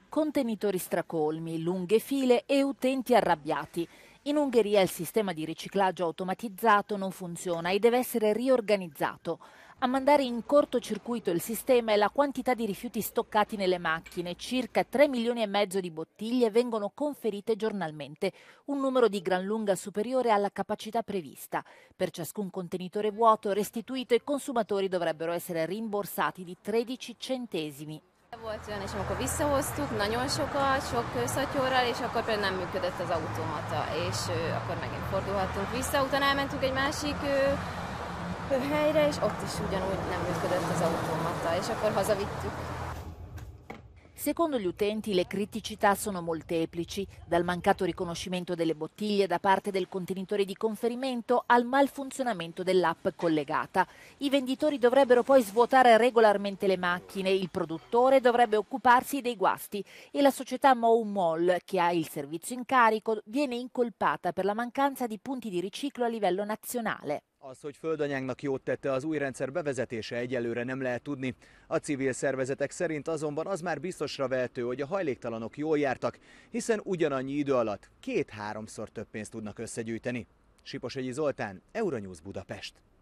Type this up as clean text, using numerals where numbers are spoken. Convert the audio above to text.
Contenitori stracolmi, lunghe file e utenti arrabbiati. In Ungheria il sistema di riciclaggio automatizzato non funziona e deve essere riorganizzato. A mandare in cortocircuito il sistema è la quantità di rifiuti stoccati nelle macchine. Circa 3 milioni e mezzo di bottiglie vengono conferite giornalmente, un numero di gran lunga superiore alla capacità prevista. Per ciascun contenitore vuoto restituito i consumatori dovrebbero essere rimborsati di 13 centesimi. Volt olyan is, amikor visszahoztuk, nagyon sokat, sok szatyorral, és akkor például nem működött az automata, és akkor megint fordulhattunk vissza. Utána elmentünk egy másik helyre, és ott is ugyanúgy nem működött az automata, és akkor hazavittük. Secondo gli utenti le criticità sono molteplici, dal mancato riconoscimento delle bottiglie da parte del contenitore di conferimento al malfunzionamento dell'app collegata. I venditori dovrebbero poi svuotare regolarmente le macchine, il produttore dovrebbe occuparsi dei guasti e la società Mou-Mol, che ha il servizio in carico, viene incolpata per la mancanza di punti di riciclo a livello nazionale. Az, hogy földanyánknak jót tette az új rendszer bevezetése, egyelőre nem lehet tudni. A civil szervezetek szerint azonban az már biztosra vehető, hogy a hajléktalanok jól jártak, hiszen ugyanannyi idő alatt 2-3-szor több pénzt tudnak összegyűjteni. Siposegyi Zoltán, Euronews Budapest.